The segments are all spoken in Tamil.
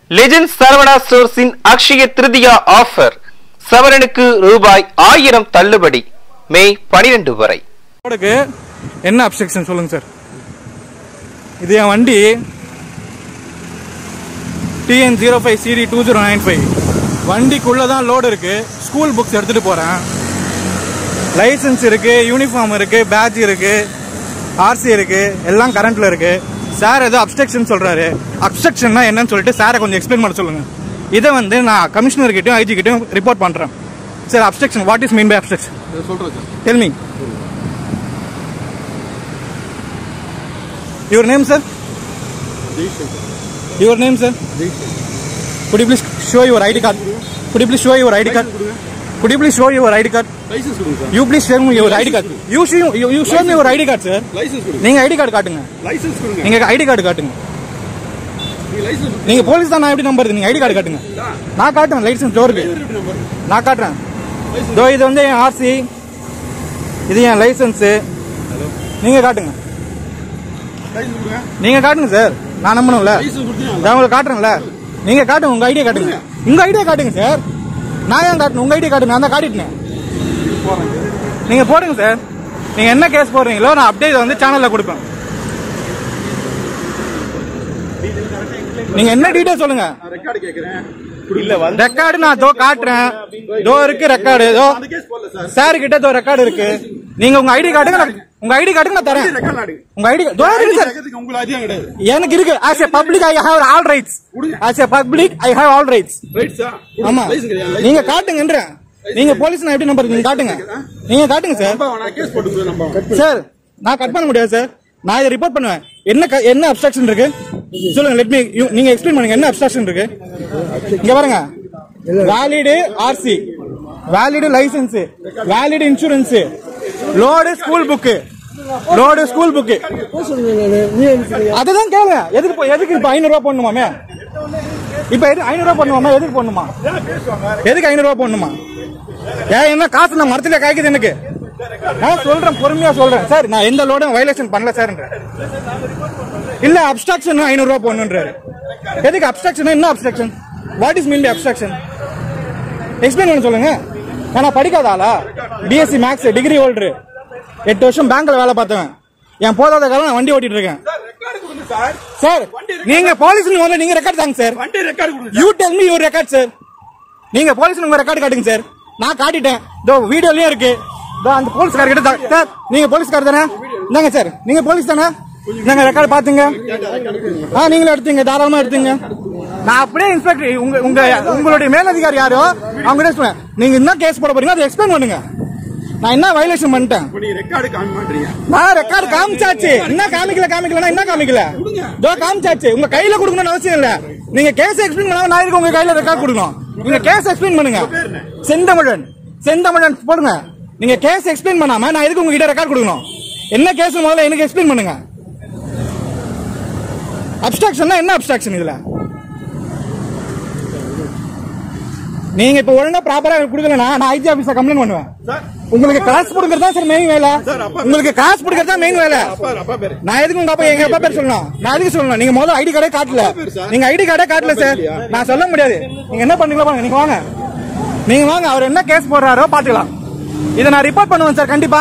லெஜெண்ட் சரவணா ஸ்டோர்ஸின் அக்ஷய திருதியா ஆஃபர் சவரனுக்கு ரூபாய் 1000 தள்ளுபடி மே 12 வரை. என்ன அப்செக்ஷன் சொல்லுங்க சார். இது என் வண்டி TN05 CD 2095 வண்டிக்குள்ளதான் லோடு இருக்கு. ஸ்கூல் புக்ஸ் எடுத்துட்டு போறேன். லைசன்ஸ் இருக்கு, யூனிஃபார்ம் இருக்கு, பேட்ஜ் இருக்கு, RC இருக்கு, எல்லாம் கரண்ட்ல இருக்கு. சார் ஏதோ அப்ஸ்ட்ரக்ஷன் சொல்றாரு. அப்ஸ்ட்ரக்ஷன்னா என்னன்னு சொல்லிட்டு சாரை கொஞ்சம் எக்ஸ்பிளைன் பண்ண சொல்லுங்க. இதை வந்து நான் கமிஷனர் கிட்டயும் IG கிட்டயும் ரிப்போர்ட் பண்றேன். Sir obstruction, what is mean by obstruction? சொல்றேன் சார். Tell me. Your name, sir? Your name, sir? Could you please show your ID card? Could you please show your ID card? Could you please show your ID card? License கொடுங்க sir. You please show me your ID card. You show me your ID card, sir. License கொடுங்க. நீங்க ID card காட்டுங்க. License கொடுங்க. நீங்க ID card காட்டுங்க. நீங்க போலீஸ் தான், நான் எப்படி நம்பர்? நீங்க ID card காட்டுங்க. நான் காட்டுறேன் லைசன்ஸ் டோருக்கு. நான் காட்டுறேன். தோ இது வந்து என் RC, இது என் லைசன்ஸ். நீங்க காட்டுங்க. நீங்க காட்டுங்க சார். நான் நம்பணும்ல. நான் உங்களுக்கு காட்டுறேன்ல. நீங்க காட்டுங்க, உங்க ஐடியா காட்டுங்க. உங்க ஐடியா காட்டுங்க சார். நான் ஏன் காட்டணும்? உங்க ஐடியா காட்டுங்க. நான் தான் காட்டிட்டேன். நீங்க போடுங்க சார். நீங்க என்ன கேஸ் போடுறீங்களோ நான் அப்டேட் வந்து சேனல்ல கொடுப்பேன். நீங்க என்ன டீடைல் சொல்லுங்க. ரெக்கார்டு கேக்குறேன். ரெக்கார்டு நான் தோ காட்டுறேன். தோ இருக்கு ரெக்கார்டு. தோ சார் கிட்ட தோ ரெக்கார்டு இருக்கு. நீங்க உங்க ஐடி காட்டுங்க. உங்க ஐடி காட்டுங்க, நான் தரேன். உங்க ஐடி தோ இருக்கு சார். எனக்கு இருக்கு. as a public I have all rights. as a public I have all rights. ஆமா, நீங்க காட்டுங்கன்ற. நீங்க போலீஸ் நான் எப்படி நம்பர்? நீங்க காட்டுங்க. நீங்க காட்டுங்க சார். சார் நான் கட் பண்ண முடியாது சார். நான் இதை ரிப்போர்ட் பண்ணுவேன். என்ன அப்ஸ்ட்ரக்ஷன் இருக்கு சொல்லுங்க. லெட் மீ, நீங்க எக்ஸ்பிளைன் பண்ணுங்க. என்ன அப்ஸ்ட்ரக்ஷன் இருக்கு? இங்க பாருங்க. Valid RC, valid licence, valid insurance, load school book, load school book. அதுதான் கேளுங்க. எதுக்கு இப்ப 500 ரூபாய் போடணுமாமே? இப்ப 500 ரூபாய் போடணுமா? எதுக்கு போடணுமா? எதுக்கு 500 ரூபாய் போடணுமா? ஏன் என்ன காசு நான் மரத்துல காய்க்குது எனக்கு? நான் சொல்றேன், பொறுமையா சொல்றேன் சார். நான் எந்த லோடும் வயலேஷன் பண்ணல சார். இல்ல அப்ஸ்ட்ரக்ஷன் 500 ரூபாய் போடணுன்றாரு. எதுக்கு அப்ஸ்ட்ரக்ஷன்? என்ன obstruction? What is mean by obstruction? Explain பண்ண சொல்லுங்க. நான் படிக்காத ஆளா? BSc மேக்ஸ் டிகிரி ஹோல்டர், 8 வருஷம் பேங்க்ல வேலை பார்த்தவன். என் போதாத காலம் நான் வண்டி ஓட்டிட்டு இருக்கேன் சார். நீங்க போலீஸ் நீங்க ரெக்கார்ட் தாங்க sir. You tell me your record sir. நீங்க போலீஸ் உங்க ரெக்கார்ட் காட்டுங்க சார். நான் காட்டிட்டேன். இதோ வீடியோலயும் இருக்கு. அந்த போலீஸ்கார கிட்ட சார். நீங்க போலீஸ்கார் தானே? இந்தாங்க சார். நீங்க போலீஸ் தானே? நாங்க ரெக்கார்டு பாத்துங்க. நீங்களும் எடுத்தீங்க, தாராளமா எடுத்தீங்க. நான் அப்படியே இன்ஸ்பெக்டர் உங்களுடைய மேலதிகாரி யாரோ அவங்க கிட்ட சொன்னேன். நீங்க என்ன கேஸ் போட போறீங்க அதை எக்ஸ்பிளைன் பண்ணுங்க. நான் என்ன வயலேஷன் பண்ணிட்டேன்? நான் ரெக்கார்டு காமிச்சாச்சு. என்ன காமிக்கல என்ன காமிக்கல? இதோ காமிச்சாச்சு. உங்க கையில கொடுக்கணும்னு அவசியம் இல்ல. நீங்க கேஸ் எக்ஸ்பிளைன் பண்ணாம நான் இதுக்கு உங்க கையில ரெக்கார்டு கொடுக்கணும். நீங்க கேஸ் எக்ஸ்பிளைன் பண்ணுங்க. செந்தமிழன் போடுங்க. நீங்க கேஸ் எக்ஸ்பிளைன் பண்ணாம நான் எதுக்கு உங்ககிட்ட ரெக்கார்ட் கொடுக்கணும்? என்ன கேஸ் முதல்ல எனக்கு எக்ஸ்பிளைன் பண்ணுங்க. அப்ஸ்ட்ரக்ஷன் என்ன அப்ஸ்ட்ரக்ஷன் இதுல? நீங்க இப்ப ஒழுங்கா ப்ராப்பரா கொடுக்கலனா நான் IG ஆபீஸ்ல கம்ப்ளைண்ட் பண்ணுவேன். உங்களுக்கு காசு கொடுக்கறது தான் சார் மெயின் வேலை. உங்களுக்கு காசு கொடுக்கறது தான் மெயின் வேலை. நான் எதுக்கு உங்க அப்பா எங்க அப்பா பேர் சொல்லணும்? நான் எதுக்கு சொல்லணும்? நீங்க முதல்ல ஐடி கார்டே காட்டல. நீங்க ஐடி கார்டே காட்டல சார். நான் சொல்ல முடியாது. நீங்க என்ன பண்ணீங்களா பாருங்க. நீங்க வாங்க, நீங்க வாங்க. அவர் என்ன கேஸ் போடுறாரோ பாத்துக்கலாம். இதை நான் ரிப்போர்ட் பண்ணுவேன் சார் கண்டிப்பா.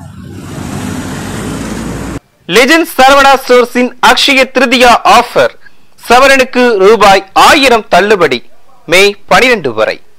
லெஜெண்ட் சரவணா ஸ்டோர்ஸின் அக்ஷய திருதியா ஆஃபர் சவரனுக்கு ரூபாய் 1000 தள்ளுபடி மே 12 வரை.